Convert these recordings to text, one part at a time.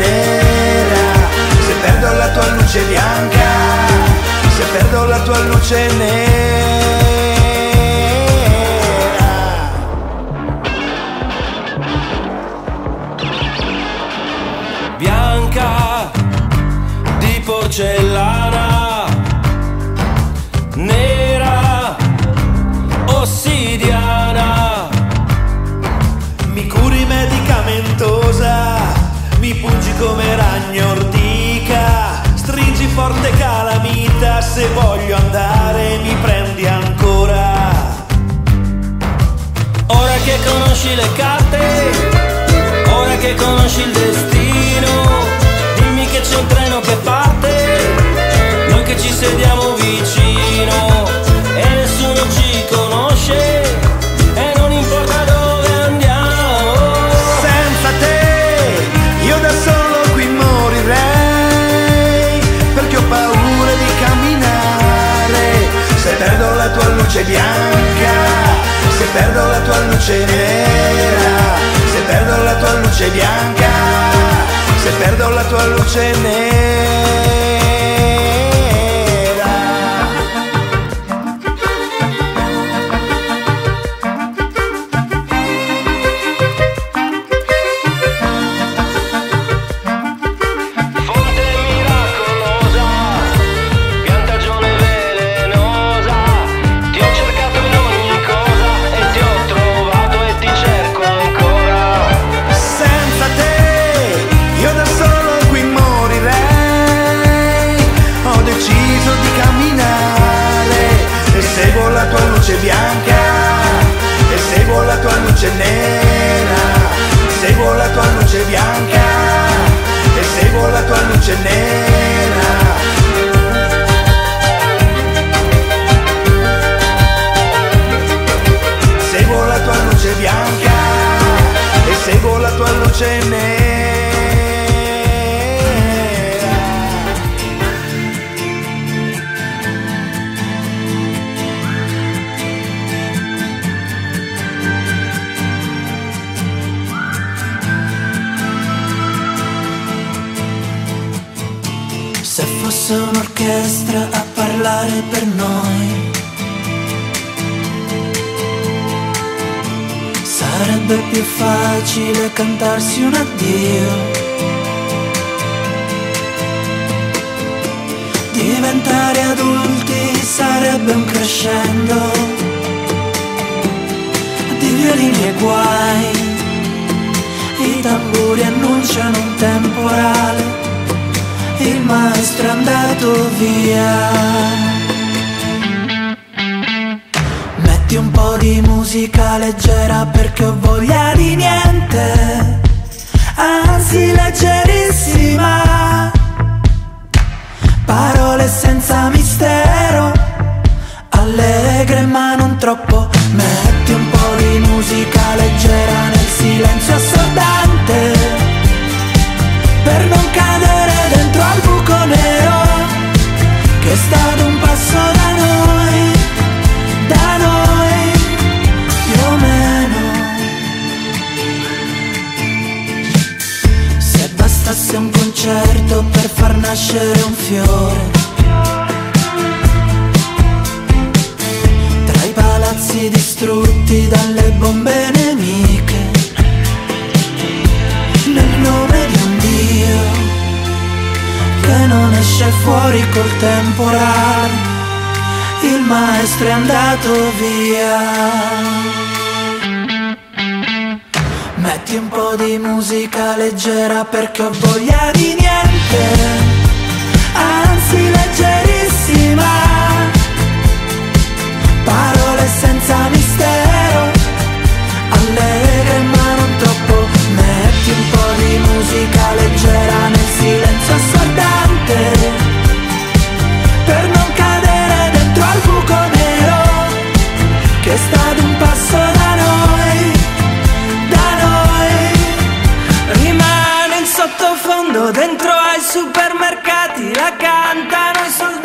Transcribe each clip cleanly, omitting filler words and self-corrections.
nera, se perdo la tua luce bianca, se perdo la tua luce nera. Bianca di porcellana, nera ossidiana, Mi curi medicamentosa, mi pungi come ragno ortica, stringi forte calamita, se voglio andare mi prendi ancora. ora che conosci le carte, ora che conosci il destino, dimmi che c'è un treno che parte, noi che ci sediamo vicino e nessuno ci conosce e non importa dove andiamo. Senza te io da solo qui morirei, perché ho paura di camminare, se perdo la tua luce bianca, se perdo la tua luce nera, se perdo la tua luce bianca, se perdo la tua luce nera. Fonte miracolosa, piantagione velenosa, ti ho cercato in ogni cosa e ti ho trovato e ti cerco ancora. Senza te io da solo qui morirei, ho deciso di camminare e seguo la tua luce bianca, e seguo la tua luce nera, seguo la tua luce bianca, e seguo la tua luce nera. Seguo la tua luce bianca e seguo la tua luce nera. Se fosse un'orchestra a parlare per noi, sarebbe più facile cantarsi un addio. Diventare adulti sarebbe un crescendo di violini e guai. I tamburi annunciano un temporale, il maestro è andato via. Metti un po' di musica leggera perché ho voglia di niente, anzi leggerissima. Parole senza mistero, allegre ma non troppo. Metti un po' di musica leggera nel silenzio assordante, per non cadere dentro al buco nero che è stato un passo da noi più o meno. Se bastasse un concerto per far nascere un fiore, tra i palazzi distrutti dalle bombe nemiche, nel nome di un Dio che non esce fuori col temporale, il maestro è andato via. Metti un po' di musica leggera perché ho voglia di niente, anzi leggerissima. Parole senza mistero, allegre ma non troppo. Metti un po' di musica leggera nel silenzio assordante, per non cadere dentro al buco nero che è stato un passo da noi. Rimane in sottofondo dentro ai supermercati, la cantano i soldati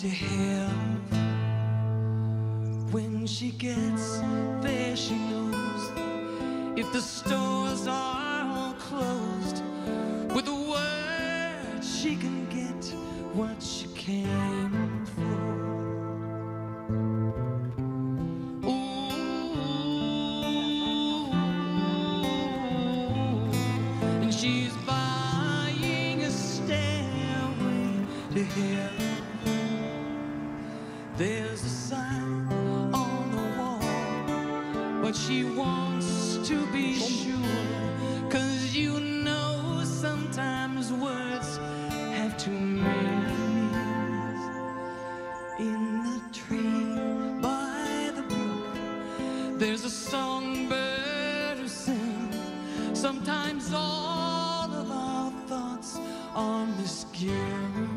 to hell. When she gets there, she knows if the stores are all closed, with a word she can get what she came for. She's buying a stairway to hell. There's a sign on the wall, but she wants to be sure, 'cause you know sometimes words have two meanings. In the tree by the brook, there's a songbird who sings. Sometimes all of our thoughts are misgiven.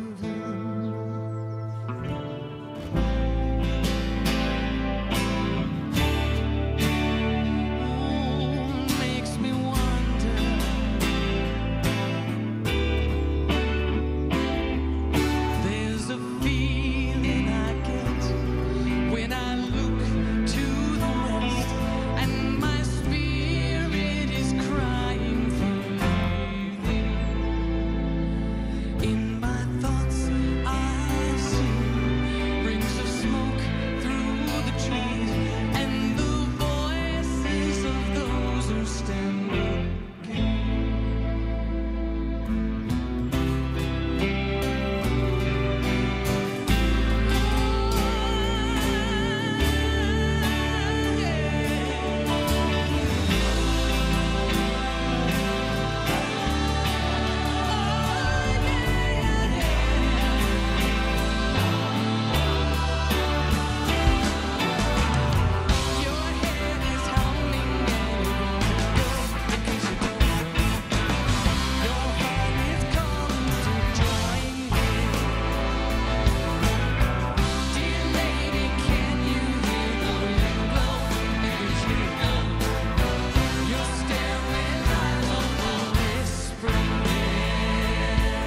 Makes me wonder. There's a feeling I get when I look to the west, and my spirit is crying for leaving. In my thoughts I see rings of smoke through the trees, and the voices of those who stand looking. Your head is humming and it won't go, because you don't. Your heart is calling to join in. Dear lady, can you hear the wind blow? Because you know your stairway lies on the whispering wind.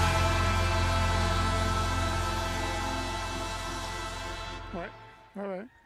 Ouais, ouais, ouais.